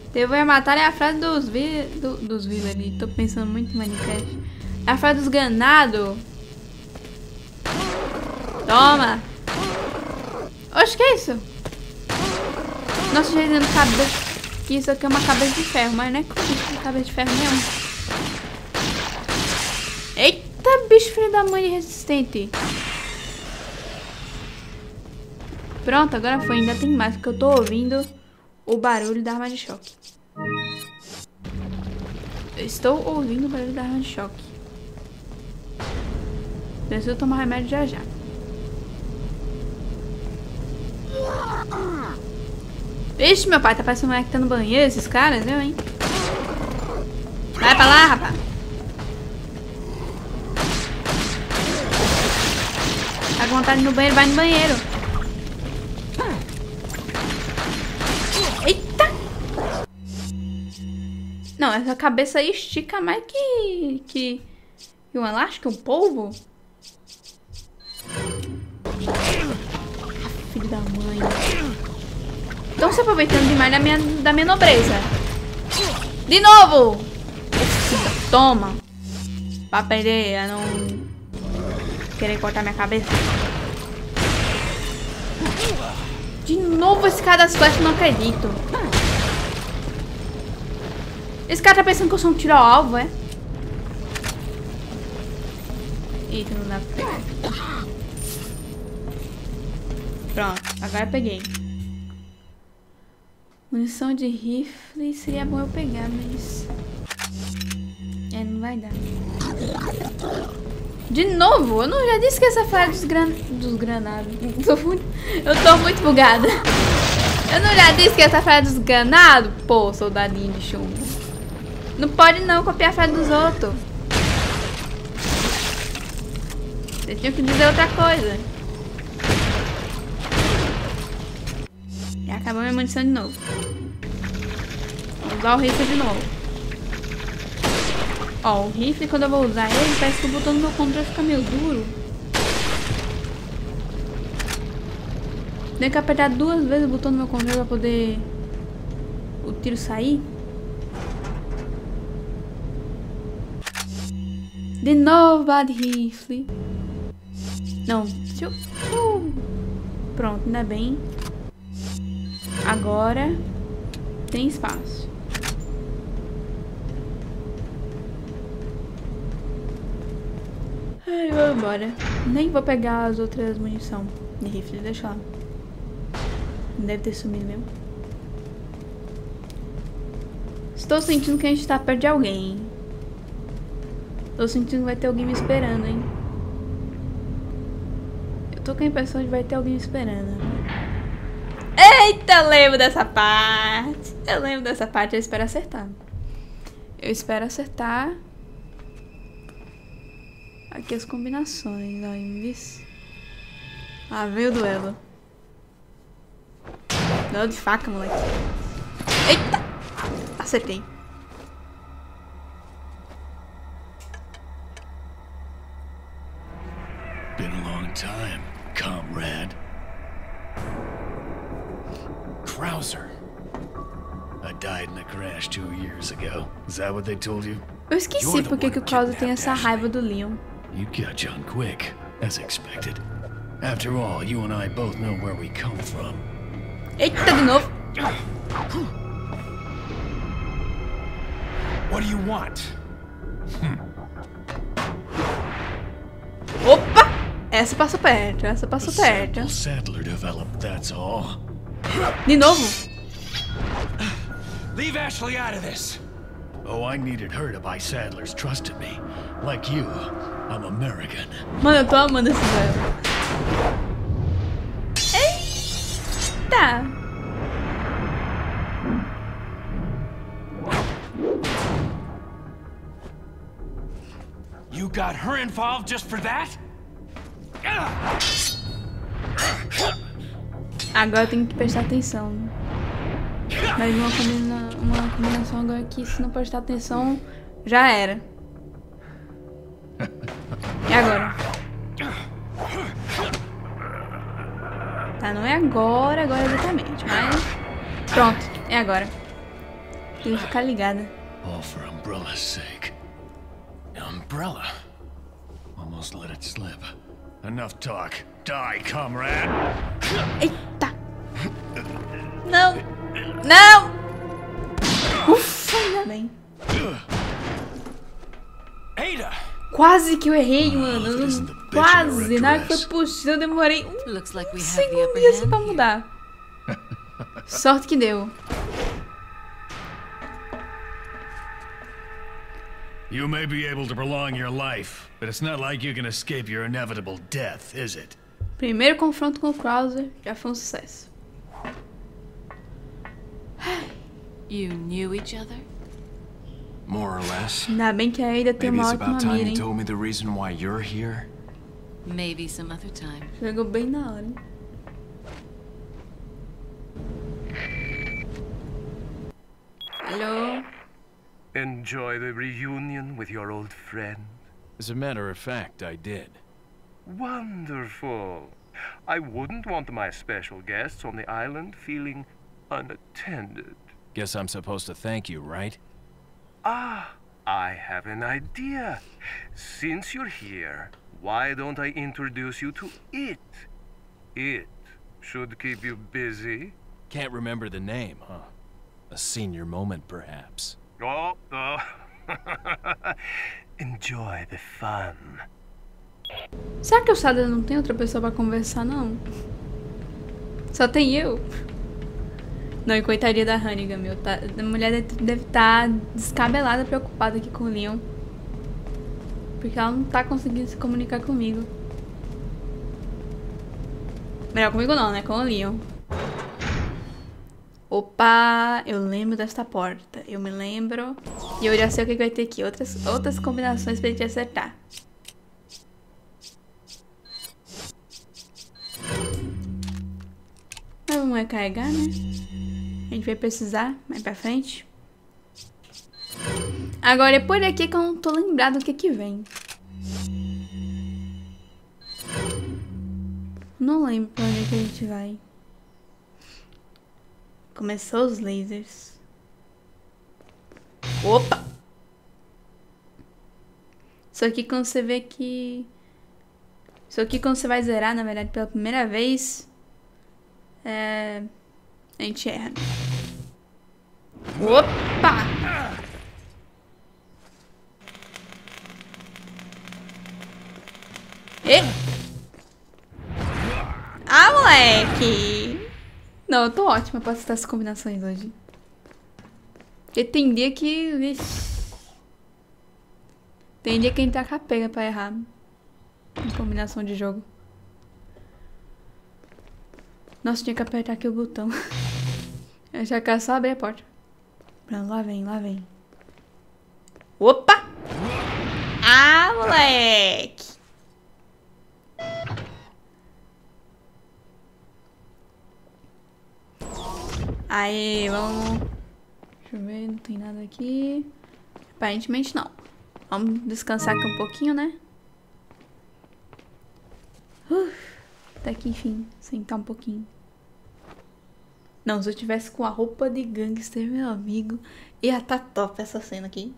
Devo matar é a frase dos vivos ali. Tô pensando muito em Minecraft. É a frase dos ganados. Toma! Oxe, que é isso? Nossa, já dizendo que isso aqui é uma cabeça de ferro, mas não é cabeça de ferro mesmo. Eita, bicho filho da mãe resistente. Pronto, agora foi. Ainda tem mais, porque eu tô ouvindo o barulho da arma de choque. Eu estou ouvindo o barulho da arma de choque. Preciso tomar remédio já já. Vixe, meu pai, tá parecendo um moleque que tá no banheiro, esses caras, viu, hein? Vai pra lá, rapaz. Tá com vontade de ir no banheiro, vai no banheiro. Eita! Não, essa cabeça aí estica mais que um elástico, um polvo. Filho da mãe. Estão se aproveitando demais da minha nobreza. De novo! Toma! Pra aprender a não querer cortar minha cabeça. De novo esse cara das flechas, não acredito. Esse cara tá pensando que eu sou um tiro ao alvo, é? Eita, não dá pra pegar. Pronto, agora eu peguei. Munição de rifle seria bom eu pegar, mas... não vai dar. De novo? Eu não já disse que essa fase dos granados. Eu tô muito bugada. Eu não já disse que essa fase dos granados? Pô, soldadinho de chumbo. Não pode não copiar a frase dos outros. Vocês tinham que dizer outra coisa. E acabou minha munição de novo. Vou usar o rifle de novo. Ó, o rifle, quando eu vou usar ele, parece que o botão do meu controle fica meio duro. Tem que apertar 2 vezes o botão do meu controle pra poder o tiro sair. De novo, bad rifle. Não. Pronto, ainda bem. Agora tem espaço. Ai, vou embora. Nem vou pegar as outras munição de rifle, deixa lá. Não deve ter sumido mesmo. Estou sentindo que a gente tá perto de alguém. Estou sentindo que vai ter alguém me esperando, hein? Eu tô com a impressão de que vai ter alguém me esperando. Eita, eu lembro dessa parte. Eu lembro dessa parte, eu espero acertar. Eu espero acertar. Aqui as combinações, ó, invis. Ah, veio o duelo. Duelo de faca, moleque. Eita! Acertei. Been a long time, comrade. Krauser. I died in a crash 2 years ago. Is that what they told you? Eu esqueci porque que o Krauser tem essa raiva do Leon. You got on quick, as expected. After all, you and I both know where we come from. Eita, de novo. What do you want? Opa! Essa passou perto, essa passou perto. Sadler developed, that's all. De novo? Leave Ashley out of this. Oh, I needed her to buy Sadler's trust in me. Like you, I'm American. Mano, eu tô amando esse duelo. Eita! You got her involved just for that? Agora eu tenho que prestar atenção. Mas uma combinação agora que, se não prestar atenção, já era. E agora? Tá, não é agora exatamente, mas... Pronto, é agora. Tem que ficar ligada. All for Umbrella's sake. Umbrella? Almost let it slip. Enough talk. Die, comrade! Eita! Não! Não! Ufa, ainda bem. Ada! Quase que eu errei, mano. Quase. Na hora que foi puxando, eu demorei segundinho pra mudar. Sorte que deu. You may be able to prolong your life, but it's not like you can escape your inevitable death, is it? Primeiro confronto com o Krauser já foi um sucesso. You knew each other? More or less. Ainda bem que a Ada tem Maybe uma it's ótima about time mira, you hein? told me the reason why you're here. Maybe some other time. Chegou bem na hora, hein? Alô? Enjoy the reunion with your old friend? As a matter of fact, I did. Wonderful. I wouldn't want my special guests on the island feeling unattended. Guess I'm supposed to thank you, right? Ah, I have an idea. Since you're here, why don't I introduce you to it? It should keep you busy. Can't remember the name, huh? A senior moment, perhaps. Oh. Enjoy the fun. Será que o Sada não tem outra pessoa pra conversar, não? Só tem eu? Não, e coitadinha da Hannigan, meu. A mulher deve estar descabelada, preocupada aqui com o Leon. Porque ela não tá conseguindo se comunicar comigo. Melhor comigo não, né? Com o Leon. Opa, eu lembro desta porta. Eu me lembro. E eu já sei o que vai ter aqui. Outras combinações pra gente acertar. Mas vamos recarregar, né? A gente vai precisar mais pra frente. Agora é por aqui que eu não tô lembrado do que vem. Não lembro pra onde é que a gente vai. Começou os lasers. Opa! Isso aqui quando você vê que... Isso aqui quando você vai zerar, na verdade, pela primeira vez... A gente erra. Opa! E? Ah, moleque! Não, eu tô ótima pra testar essas combinações hoje. Porque tem dia que... Vixe. Tem dia que a gente tá capenga pra errar. Em combinação de jogo. Nossa, tinha que apertar aqui o botão. Eu já quero só abrir a porta. Pronto, lá vem, lá vem. Opa! Ah, moleque! Aí, vamos... Deixa eu ver, não tem nada aqui. Aparentemente não. Vamos descansar aqui um pouquinho, né? Até que enfim, sentar um pouquinho. Não, se eu tivesse com a roupa de gangster, meu amigo, ia tá top essa cena aqui.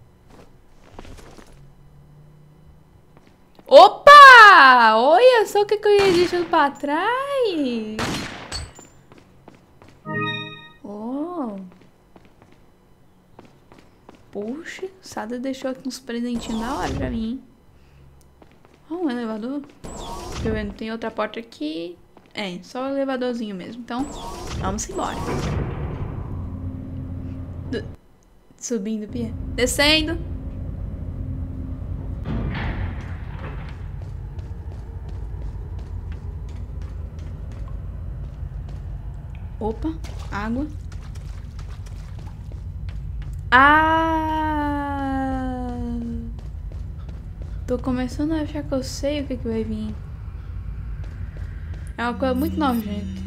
Opa! Olha só o que eu ia deixando pra trás. Oh. Puxa, o Sada deixou aqui uns presentinhos da hora pra mim, hein? Oh, um elevador. Deixa eu ver, não tem outra porta aqui. É, só o elevadorzinho mesmo. Então, vamos embora. Subindo, Pia. Descendo. Opa, água. Ah! Tô começando a achar que eu sei o que vai vir. É uma coisa muito nojenta.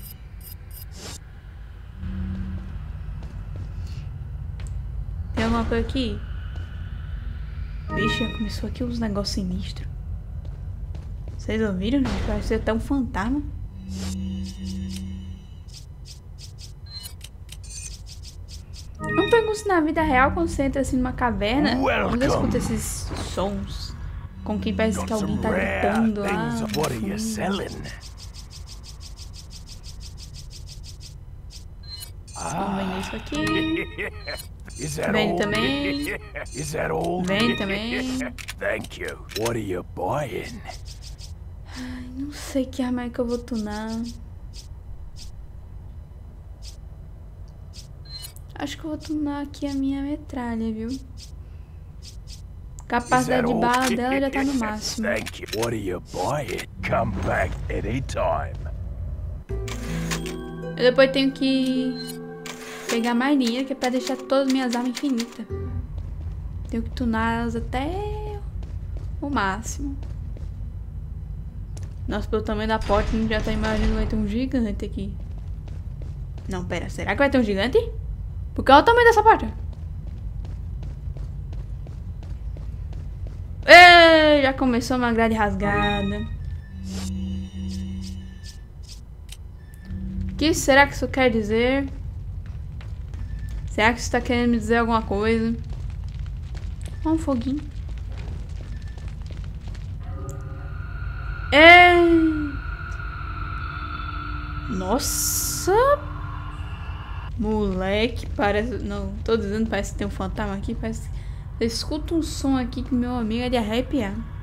Tem alguma coisa aqui? Vixe, já começou aqui uns negócios sinistros. Vocês ouviram, gente? Parece ser até um fantasma. Não pergunto se na vida real, quando você entra assim numa caverna, quando eu escuto esses sons, com quem parece que alguém tá gritando lá. What are you selling? Vamos vender isso aqui. Is that Vem all? também. Is that all? Vem também. Thank you. What are you buying? Não sei que arma é que eu vou tunar. Acho que eu vou tunar aqui a minha metralha, viu? Capacidade de bala dela já tá no máximo. Thank you. What are you buying? Come back anytime. Eu depois tenho que pegar mais linha, que é pra deixar todas as minhas armas infinitas. Tenho que tunar elas até o máximo. Nossa, pelo tamanho da porta, a gente já tá imaginando que vai ter um gigante aqui. Não, pera, será que vai ter um gigante? Porque olha o tamanho dessa porta. Ei, já começou uma grade rasgada. O que será que isso quer dizer? Será que isso tá querendo me dizer alguma coisa? Olha um foguinho. Nossa! Moleque, parece... Não, tô dizendo, parece que tem um fantasma aqui. Parece... Eu escuto um som aqui que meu amigo é de arrepiar.